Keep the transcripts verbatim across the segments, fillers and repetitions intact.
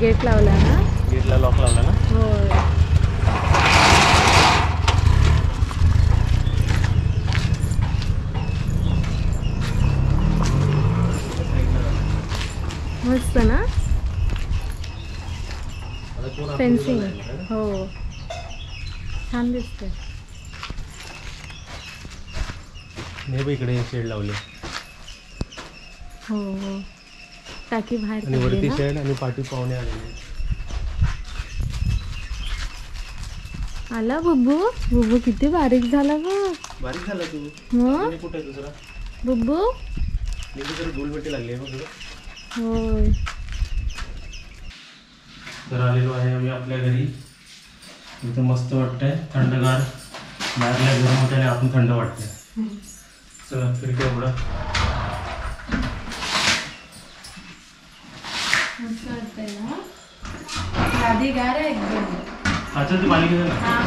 Gate लावला ना, गेटला लॉक लावला ना. होय. मस्त ना फेन्सिंग. हो छान दिसते. हे बघ इकडे शेड लावले. हो हो टाकी बाहेर आणि वरती शेड आणि पाठी पाहुणे आलेले. आला बुब्बू. बुब्बू किती बारीक झाला ग. बारीक झाला तू. मग कुठे आहे दुसरा बुब्बू. जर धूलमिट्टी लागली आहे बघ. होय. तर आलेलो आहे आम्ही आपल्या घरी. इथं मस्त वाटतंय, थंडगार. बाहेरला गरम होतं आणि आतून थंड वाटतंय. चला खिडक्या उघडा. मस्त वाटतंय ना. गादी गार आहे एकदम. अच्छा ती पाणी घेऊन हा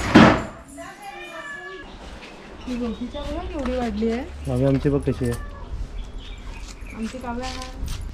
ही गोष्टीच्या बघा केवढी वाढली आहे. काव्या आमची बघ कशी आहे. आमची काव्या आहे.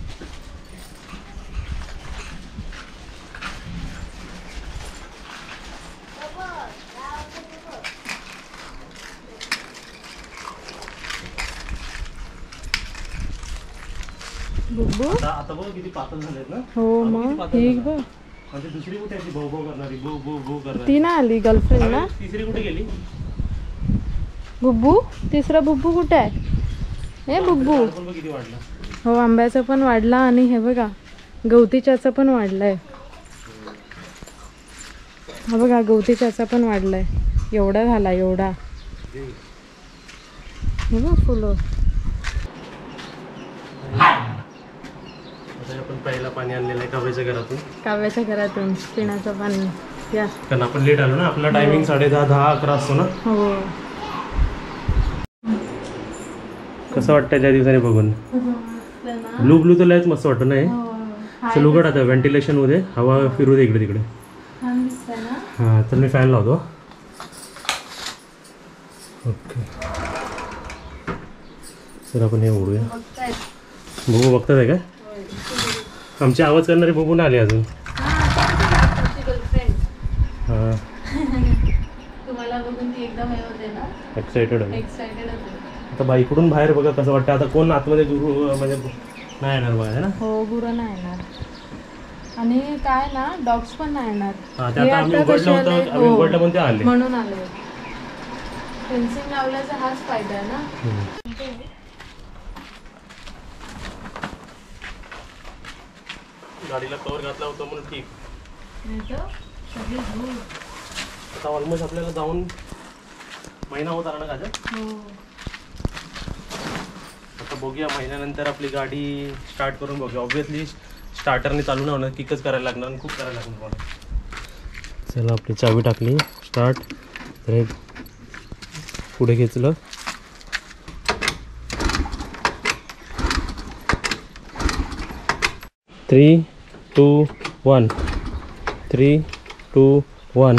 बुब्बू आता बघ किती पातळ झालेत ना. हो मग ठीक बघ. म्हणजे दुसरी कुठे आहे ती भो भो करणारी. भो भो भो करणारी ती ना आली गर्लफ्रेंड ना. तिसरी कुठे गेली. बुब्बू तिसरा बुब्बू कुठे आहे. हे बुब्बू. किती वाढला. हो आंब्याचं पण वाढला आणि हे बघा गवतीच्याचं पण वाढलंय. हा बघा गवतीच्याचा पण वाढलाय. एवढा झाला एवढा. हे बघ फुलं. आपण पहिला पाणी आणलेलं आहे काव्याच्या घरातून. काव्याच्या घरातून पिण्याचं पाणी. या कारण आपण लेट आलो ना. आपला टायमिंग साडे दहा दहा अकरा असतो ना. हो. कसं वाटतं त्या दिवसाने बघून. ब्लू ब्लू तर लयच मस्त वाटतं ना हे. चल उघड आता व्हेंटिलेशन मध्ये हवा फिरू दे इकडे तिकडे. हां तर मी फॅन लावतो. ओके सर आपण हे उघडूया. बघू बघतात आहे का. आमची आवाज करणारे बघून आले अजून. हां तुम्हाला बघून ती एकदम हे होते ना. एक्साइटेड आहे. एक्साइटेड होते. आता बाईकडून बाहेर बघा कसं वाटतं. आता कोण आतमध्ये गुरु म्हणजे नाही येणार बघा ना. हो गुरं नाही येणार. आणि काय ना डॉग्स पण नाही येणार. हां ते आता आम्ही उघडलं होतं. आम्ही उघडलं पण ते आले म्हणून आले. फेन्सिंग लावल्याचा हाच फायदा आहे ना. गाडीला कवर घातला होता म्हणून ठीक. नाही तर सगळी धूळ. आता ऑलमोस्ट आपल्याला जाऊन महिना होत आला ना गाजा. हो आता बघूया महिन्यानंतर आपली गाडी स्टार्ट करून बघूया. ऑब्विसली स्टार्टरने चालू नाही होणार. किकच करायला लागणार आणि खूप करायला लागणार मला. चला आपली चावी टाकली स्टार्ट. तर हे पुढे घेतलं. Three two one. Three two one.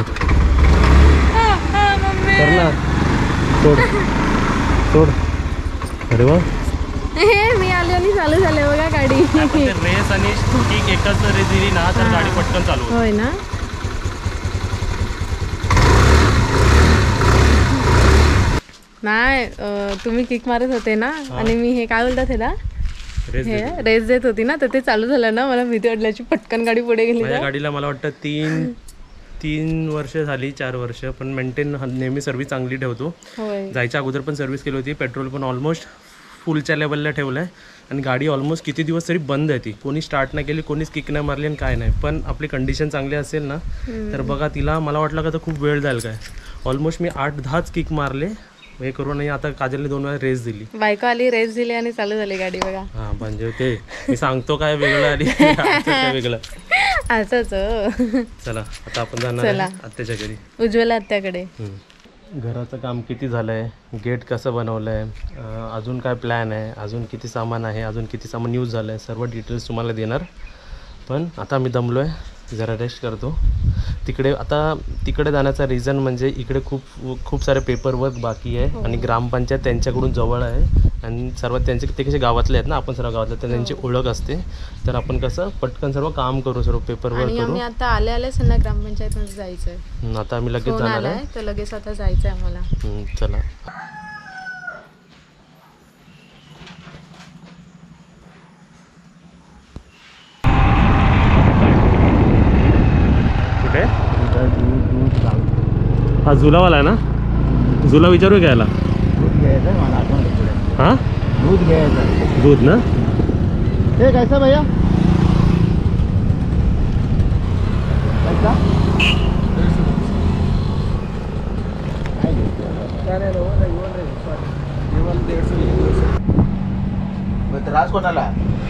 कर ना. सोड सोड. अरे वा मी आले आणि चालू झाले बघा गाडी. रेस आणि किक एकच रेस दिली ना तर गाडी पटकन चालू होते. होय ना. नाही तुम्ही किक मारत होते ना आणि मी हे काय बोलतात ह्याला हे रेस देत होती ना तर ते चालू झालं ना. मला भीती वाटल्याची पटकन गाडी पुढे गेली. माझ्या गाडीला मला वाटतं तीन तीन वर्ष झाली चार वर्ष पण मेंटेन नेहमी सर्व्हिस चांगली ठेवतो. जायच्या अगोदर पण सर्व्हिस केली होती. पेट्रोल पण ऑलमोस्ट फुलच्या लेवलला ठेवलं आहे आणि गाडी ऑलमोस्ट किती दिवस तरी बंद आहे. ती कोणी स्टार्ट नाही केली, कोणीच किक नाही मारली आणि काय नाही. पण आपली कंडिशन चांगली असेल ना तर बघा तिला मला वाटलं का तर खूप वेळ जाईल काय. ऑलमोस्ट मी आठ दहाच किक मारले हे करून. नाही आता काजलने दोन वेळा रेस दिली. बायको आली रेस दिली आणि चालू झाली गाडी बघा. हां म्हणजे ते मी सांगतो काय वेगळं आली वेगळं असंच. चला आता आपण जाणार आत्याच्या घरी. उज्ज्वला आत्याकडे. घराचं काम किती झालं आहे, गेट कसं बनवलं आहे, अजून काय प्लॅन आहे, अजून किती सामान आहे, अजून किती सामान यूज झालं आहे, सर्व डिटेल्स तुम्हाला देणार. पण आता मी दमलो आहे, जरा रेस्ट करतो. तिकडे आता तिकडे जाण्याचा रिझन म्हणजे इकडे खूप खूप सारे पेपर वर्क बाकी आहे आणि ग्रामपंचायत त्यांच्याकडून जवळ आहे आणि सर्वात त्यांचे ते कसे गावातले आहेत ना, आपण सर्व गावातले, तर त्यांची ओळख असते, तर आपण कसं पटकन सर्व काम करू, सर्व पेपर वर्क करू. आम्ही आता आले आले संना ग्रामपंचायत मध्ये जायचंय. आता आम्ही लगेच जाणार आहे, तर लगेच आता जायचंय आम्हाला. चला. कुठे हा झुलावाला आहे ना, झुला विचारू घ्यायला. हाँ दूध घ्यायचं. दूध ना, हे कैसा भैया कैसा त्रास कोणाला.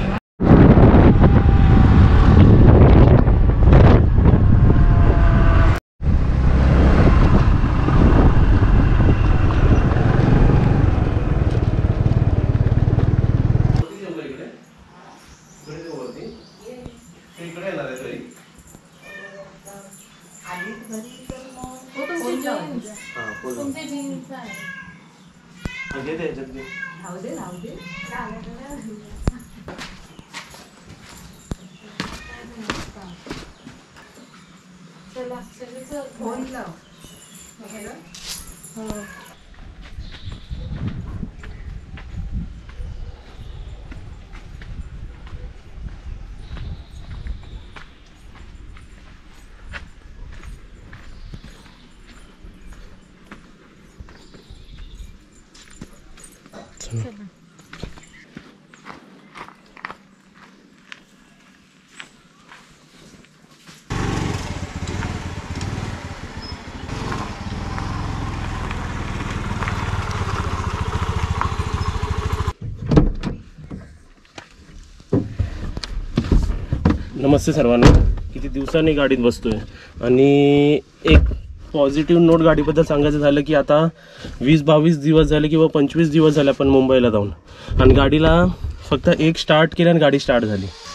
नमस्ते सर्वांना. किती दिवसांनी गाडीत बसतोय आणि एक पॉझिटिव्ह नोट गाडीबद्दल सांगायचं झालं की आता वीस बावीस दिवस झाले किंवा पंचवीस दिवस झाले आपण मुंबईला जाऊन, आणि गाडीला फक्त एक स्टार्ट केलं आणि गाडी स्टार्ट झाली.